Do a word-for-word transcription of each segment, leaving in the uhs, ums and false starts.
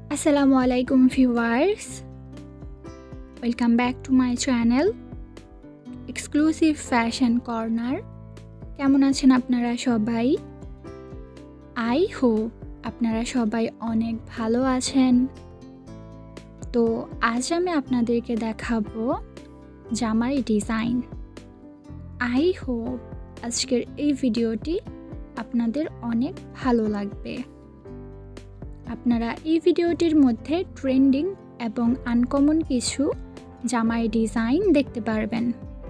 আসসালামু আলাইকুম viewers, welcome back to my channel exclusive fashion corner. কেমন আছেন আপনারা সবাই? আই হোপ আপনারা সবাই অনেক ভালো আছেন। তো আজ আমি আপনাদেরকে দেখাবো জামার ডিজাইন। আই হোপ আজকের এই ভিডিওটি আপনাদের অনেক ভালো লাগবে। আপনারা এই ভিডিওটির মধ্যে ট্রেন্ডিং এবং আনকমন কিছু জামার ডিজাইন দেখতে পারবেন।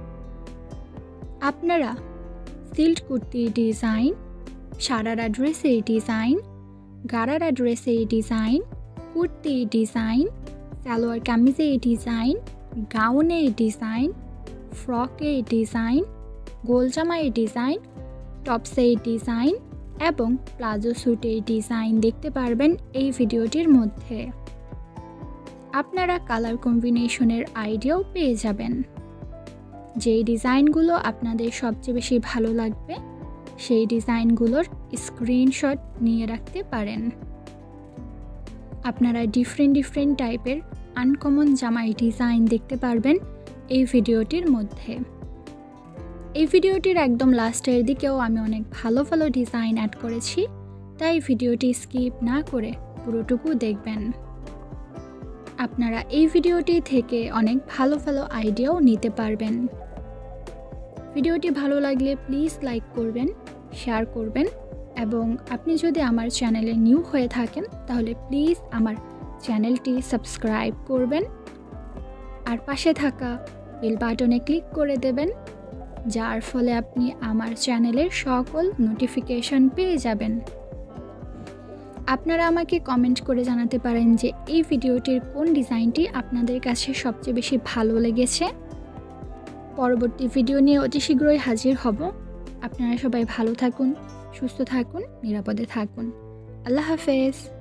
আপনারা সিল্ক কুর্তির ডিজাইন, সারারা ড্রেসের ডিজাইন, গারারা ড্রেসের ডিজাইন, কুর্তির ডিজাইন, সালোয়ার কামিজের ডিজাইন, গাউনের ডিজাইন, ফ্রকের ডিজাইন, গোল জামার ডিজাইন, টপসের ডিজাইন এবং প্লাজো স্যুটের ডিজাইন দেখতে পারবেন এই ভিডিওটির মধ্যে। আপনারা কালার কম্বিনেশনের আইডিয়াও পেয়ে যাবেন। যেই ডিজাইনগুলো আপনাদের সবচেয়ে বেশি ভালো লাগবে সেই ডিজাইনগুলোর স্ক্রিনশট নিয়ে রাখতে পারেন। আপনারা ডিফারেন্ট ডিফারেন্ট টাইপের আনকমন জামার ডিজাইন দেখতে পারবেন এই ভিডিওটির মধ্যে। এই ভিডিওটির একদম লাস্টের দিকেও আমি অনেক ভালো ভালো ডিজাইন অ্যাড করেছি, তাই ভিডিওটি স্কিপ না করে পুরোটুকু দেখবেন। আপনারা এই ভিডিওটি থেকে অনেক ভালো ভালো আইডিয়াও নিতে পারবেন। ভিডিওটি ভালো লাগলে প্লিজ লাইক করবেন, শেয়ার করবেন এবং আপনি যদি আমার চ্যানেলে নিউ হয়ে থাকেন তাহলে প্লিজ আমার চ্যানেলটি সাবস্ক্রাইব করবেন আর পাশে থাকা বেল বাটনে ক্লিক করে দেবেন, যার ফলে আপনি আমার চ্যানেলের সকল নোটিফিকেশন পেয়ে যাবেন। আপনারা আমাকে কমেন্ট করে জানাতে পারেন যে এই ভিডিওটির কোন ডিজাইনটি আপনাদের কাছে সবচেয়ে বেশি ভালো লেগেছে। পরবর্তী ভিডিও নিয়ে অতি শীঘ্রই হাজির হব। আপনারা সবাই ভালো থাকুন, সুস্থ থাকুন, নিরাপদে থাকুন। আল্লাহ হাফেজ।